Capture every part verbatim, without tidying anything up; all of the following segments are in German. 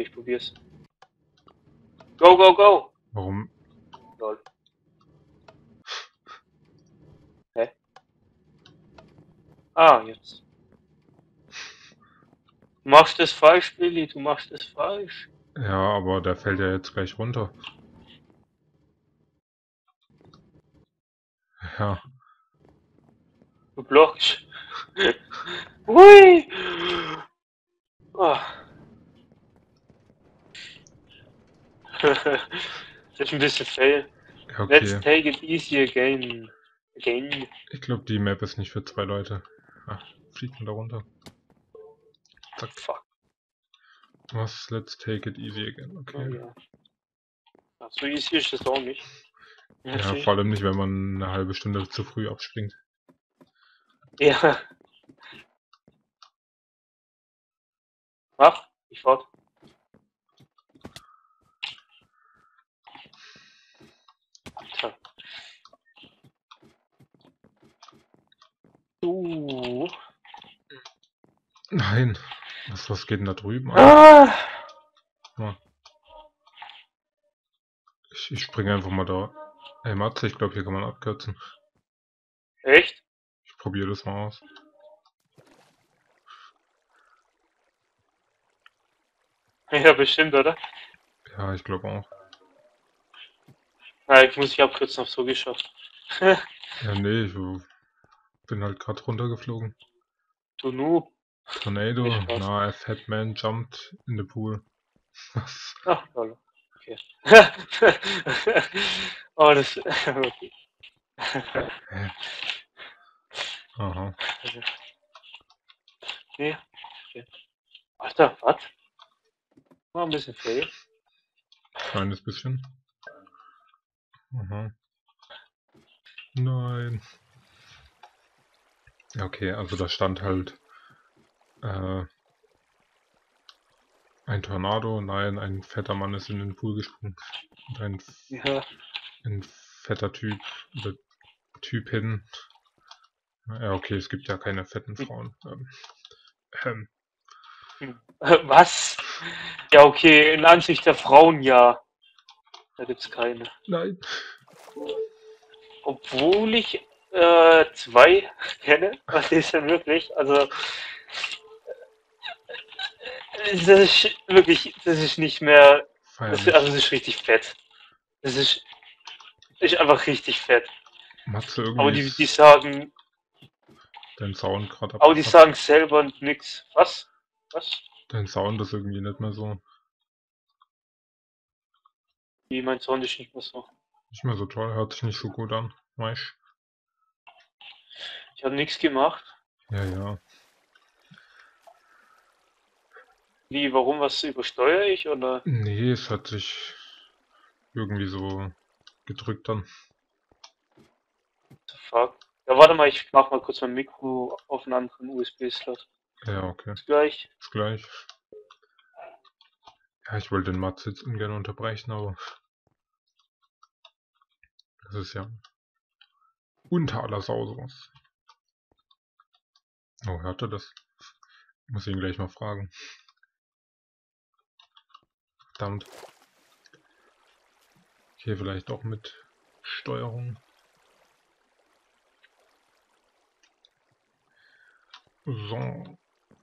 ich probier's. Go, go, go! Warum? Lol. Hä? Ah, jetzt. Du machst es falsch, Billy, du machst es falsch. Ja, aber der fällt ja jetzt gleich runter. Ja. Du blockst. Hui! Oh. Das ist ein bisschen fail. Ja, okay. Let's take it easy again. Again. Ich glaube, die Map ist nicht für zwei Leute. Ach, fliegt man da runter. Zack. Fuck. Was? Let's take it easy again. Okay. Oh, ja. Ach, so easy ist das auch nicht. Ja, ja, vor allem nicht, wenn man eine halbe Stunde zu früh abspringt. Ja. Mach, ich fort. Tja. Uh. Nein. Was, was geht denn da drüben an? Ah. Ja. Ich, ich springe einfach mal da. Ey, Matze, ich glaube, hier kann man abkürzen. Echt? Ich probiere das mal aus. Ja, bestimmt, oder? Ja, ich glaube auch. Ja, ich muss mich abkürzen, auf so geschafft. Ja, nee, ich bin halt gerade runtergeflogen. Du Noob. Tornado, nah, a fat man jumped in the pool. Was? Ach, lol. Okay. Oh, das... Okay. Hä? Aha. Nee. Okay. Alter, was? War ein bisschen fail. Kleines bisschen. Aha. Nein. Okay, also da stand halt äh, ein Tornado, nein, ein fetter Mann ist in den Pool gesprungen. Und ein, Ja. ein fetter Typ oder Typin. Ja, okay, es gibt ja keine fetten Frauen. Ähm, ähm. Was? Ja, okay, in Ansicht der Frauen ja. Da gibt's keine. Nein. Obwohl ich äh, zwei kenne, was ist denn wirklich? Also, das ist wirklich, das ist nicht mehr, das, also das ist richtig fett. Das ist, ist einfach richtig fett. Matze, irgendwie aber die, die sagen, dein Sound gerade aber die sagen selber nix. Was? Was? Dein Sound ist irgendwie nicht mehr so. Wie, mein Sound ist nicht mehr so. Nicht mehr so toll, hört sich nicht so gut an. Weißt? Ich habe nichts gemacht. Ja, ja. Wie, warum, was übersteuere ich, oder? Nee, es hat sich irgendwie so gedrückt dann. What the fuck? Ja, warte mal, ich mach mal kurz mein Mikro auf einen anderen U S B-Slot. Ja, okay. Bis gleich. Bis gleich. Ja, ich wollte den Mats jetzt ungern unterbrechen, aber das ist ja unter aller Sau sowas. Oh, hört er das? Ich muss ihn gleich mal fragen. Verdammt. Okay, vielleicht auch mit Steuerung. So.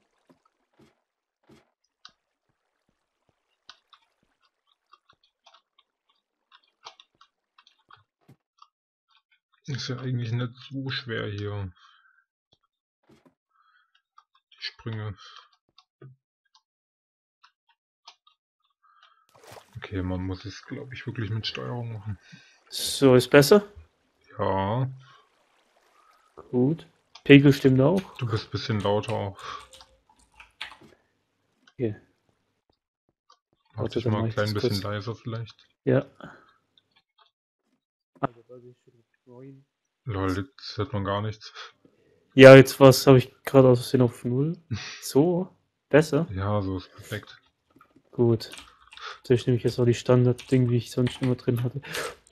Ist ja eigentlich nicht so schwer hier. Die Sprünge. Okay, man muss es, glaube ich, wirklich mit Steuerung machen. So, ist besser? Ja. Gut. Pegel stimmt auch. Du bist ein bisschen lauter auch. Okay. Mach dich mal ein klein bisschen leiser vielleicht. Ja. Lol, jetzt hört man gar nichts. Ja, jetzt was habe ich gerade aus Versehen auf null. So? Besser? Ja, so ist perfekt. Gut. So, ich nehme jetzt auch die Standard-Ding, wie ich sonst immer drin hatte.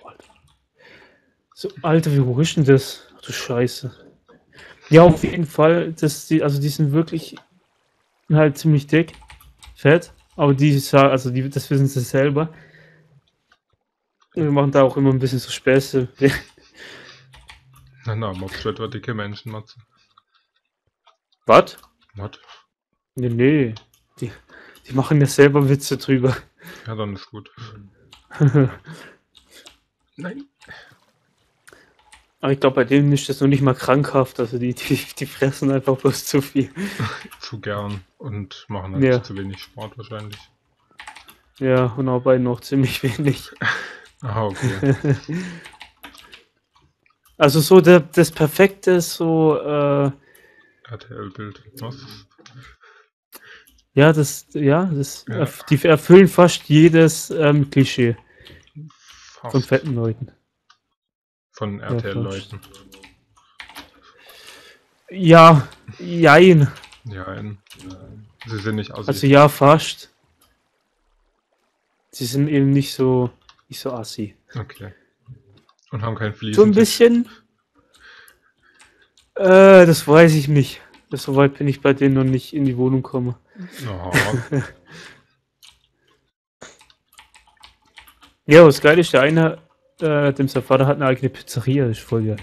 So, Alter, wie hoch ist denn das? Ach du Scheiße. Ja, auf jeden Fall, das, die, also die sind wirklich halt ziemlich dick, fett Aber die, sa- also die, das wissen sie selber. Wir machen da auch immer ein bisschen so Späße. Na, na, mobst du etwa dicke Menschen, Matze? Was? Was? Nee, nee. Die, die machen ja selber Witze drüber. Ja, dann ist gut. Nein. Aber ich glaube, bei denen ist das noch nicht mal krankhaft. Also die, die, die fressen einfach bloß zu viel. Zu gern und machen halt Ja. zu wenig Sport wahrscheinlich. Ja, und arbeiten noch ziemlich wenig. Ah, okay. Also so der, das perfekte, so, äh, R T L-Bild. Was? ja, das, ja, das, Ja. erf- die erfüllen fast jedes ähm, Klischee von Fast. fetten Leuten. Von R T L-Leuten. Ja, jein. Ja, ein, sie sind nicht assi. Also ja, fast. Sie sind eben nicht so, nicht so assi. Okay. Und haben kein Fliesen. So ein bisschen. Äh, das weiß ich nicht. So weit bin ich bei denen noch nicht in die Wohnung komme. Oh, Ja, was geil ist, der eine, äh, dem sein Vater hat eine eigene Pizzeria, das ist voll geil.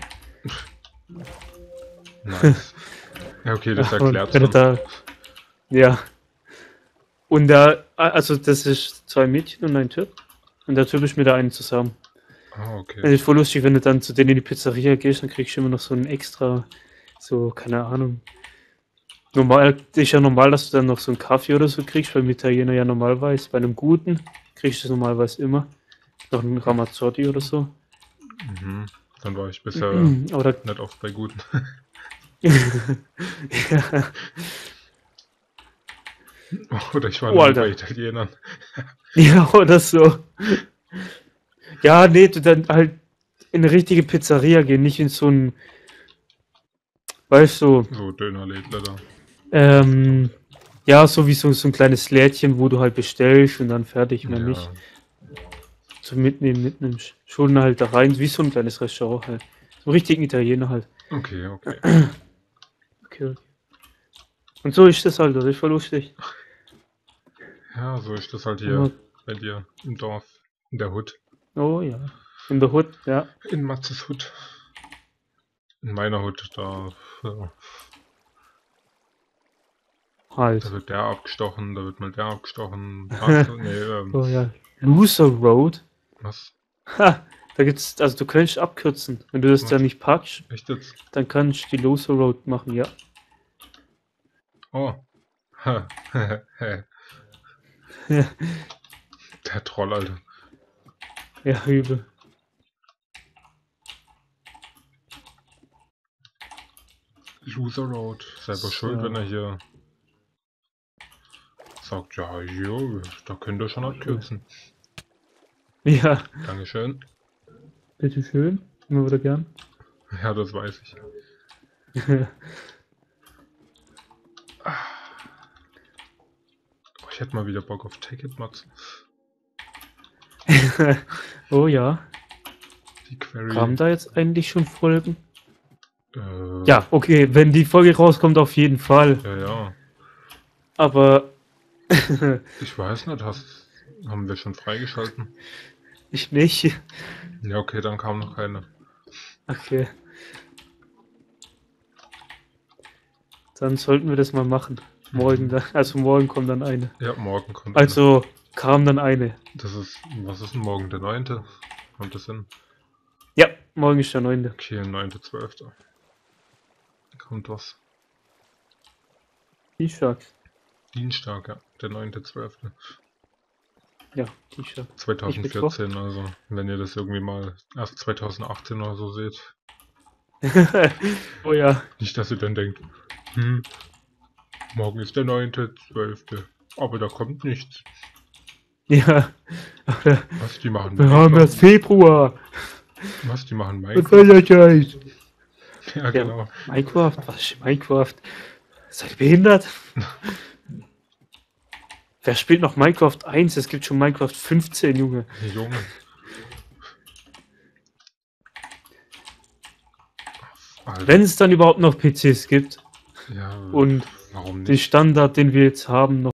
nice. Ja, okay, das Und erklärt wenn er schon. da, ja. Und da, also das ist zwei Mädchen und ein Typ. Und der Typ ist mit der einen zusammen. Ah, Das okay. ist voll lustig, wenn du dann zu denen in die Pizzeria gehst, dann kriegst du immer noch so ein extra, so, keine Ahnung. Normal, ist ja normal, dass du dann noch so einen Kaffee oder so kriegst, weil Italiener ja normalerweise, bei einem guten, kriegst du normalerweise immer. Noch einen Ramazzotti oder so. Mhm. Dann war ich bisher Oder, nicht oft bei Guten. ja. Oder ich war Oh, nur Alter. bei Italienern. Ja, oder so. Ja, nee, du dann halt in eine richtige Pizzeria gehen, nicht in so ein, weißt du, So Dönerlädler da. ähm, ja, so wie so, so ein kleines Lädchen, wo du halt bestellst und dann fertig, mehr Ja. nicht. So mitnehmen, mitnimmst. Schon halt da rein, wie so ein kleines Restaurant halt. So einen richtigen Italiener halt. Okay, okay. Okay, okay. Und so ist das halt, das ist voll lustig. Ja, so ist das halt hier Aber- bei dir im Dorf. In der Hut. Oh ja. In der Hut, ja. In Matzes Hut. In meiner Hut, da, ja, Halt. da wird der abgestochen, da wird mal der abgestochen. Ach so, nee, ähm, Oh ja. Loser Road. was? Ha! Da gibt's, also du kannst abkürzen. Wenn du das Was? dann nicht packst, Echt jetzt? dann kannst du die Loser Road machen, ja. Oh. Ha. Ja, Der Troll, Alter. ja, übel. Loser Road. Selber So. schuld, wenn er hier sagt, ja, jo, da könnt ihr schon abkürzen. Ja, Dankeschön. bitteschön. Immer wieder gern. Ja, das weiß ich. Oh, ich hätte mal wieder Bock auf Ticket, Matze. Oh ja. Die Query. Kamen da jetzt eigentlich schon Folgen? Äh, Ja, okay, wenn die Folge rauskommt, auf jeden Fall. Ja, ja. Aber Ich weiß nicht, hast, haben wir schon freigeschalten? ich nicht. Ja, okay, dann kam noch keine. Okay. Dann sollten wir das mal machen. Morgen dann, also morgen kommt dann eine. Ja, morgen kommt Also kam dann eine. eine. Das ist, was ist denn morgen, der neunte? Kommt das hin? Ja, morgen ist der neunte. Okay, neunte zwölfte Kommt was. T-Shirt. Dienstag, ja, der neunte zwölfte Ja, T-Shirt. zweitausendvierzehn, also wenn ihr das irgendwie mal erst zweitausendachtzehn oder so seht. Oh ja. Nicht, dass ihr dann denkt, hm, morgen ist der neunte zwölfte aber da kommt nichts. Ja. Was, die machen Wir haben erst Februar. Was, die machen Was Minecraft? soll der Scheiß? Ja, genau. Minecraft? Was ist Minecraft? Seid ihr behindert? Wer spielt noch Minecraft eins? Es gibt schon Minecraft fünfzehn, Junge. Junge. Alter. Wenn es dann überhaupt noch P Cs gibt Ja, und warum den nicht? Standard, den wir jetzt haben, noch